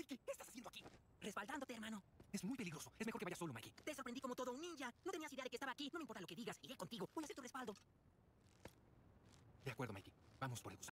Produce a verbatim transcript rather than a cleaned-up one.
Mikey, ¿qué estás haciendo aquí? Respaldándote, hermano. Es muy peligroso. Es mejor que vayas solo, Mikey. Te sorprendí como todo un ninja. No tenías idea de que estaba aquí. No me importa lo que digas. Iré contigo. Voy a ser tu respaldo. De acuerdo, Mikey. Vamos por el gusano.